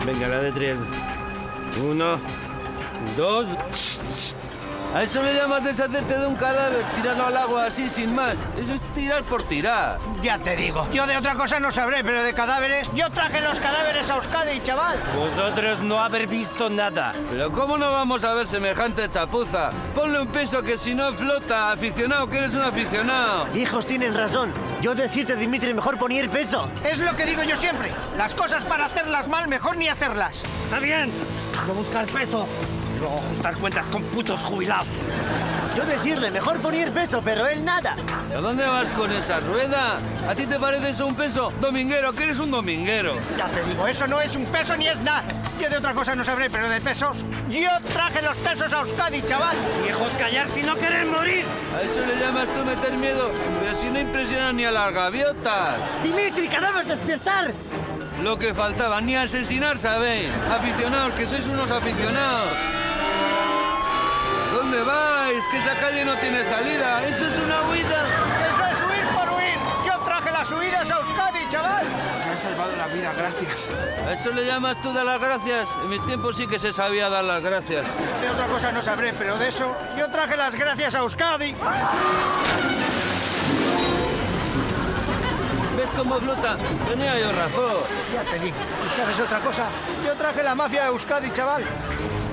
Venga, la de 3. 1, 2... A eso le llamas deshacerte de un cadáver, tirarlo al agua así, sin más. Eso es tirar por tirar. Ya te digo, yo de otra cosa no sabré, pero de cadáveres... Yo traje los cadáveres a Euskadi, chaval. Vosotros no habéis visto nada. Pero ¿cómo no vamos a ver semejante chapuza? Ponle un peso que si no flota, aficionado, que eres un aficionado. Hijos tienen razón. Yo decirte, Dimitri, mejor poner peso. Es lo que digo yo siempre. Las cosas para hacerlas mal, mejor ni hacerlas. Está bien. Voy a buscar peso. Luego ajustar cuentas con putos jubilados. Yo decirle, mejor poner peso, pero él nada. ¿A dónde vas con esa rueda? ¿A ti te parece eso un peso? Dominguero, que eres un dominguero. Ya te digo, eso no es un peso ni es nada. Yo de otra cosa no sabré, pero de pesos... Yo traje los pesos a Euskadi, chaval. Viejos, callar si no queréis morir. ¿A eso le llamas tú meter miedo? Pero si no impresiona ni a las gaviotas. Dimitri, cadáver, despertar. Lo que faltaba, ni asesinar, ¿sabéis? Aficionados, que sois unos aficionados. ¿Dónde vais? Que esa calle no tiene salida. ¡Eso es una huida! Eso es huir por huir. Yo traje las huidas a Euskadi, chaval. Me han salvado la vida, gracias. ¿A eso le llamas tú dar las gracias? En mis tiempos sí que se sabía dar las gracias. De otra cosa no sabré, pero de eso... Yo traje las gracias a Euskadi. ¿Ves cómo flota? Tenía yo razón. Ya te digo. ¿Sabes otra cosa? Yo traje la mafia a Euskadi, chaval.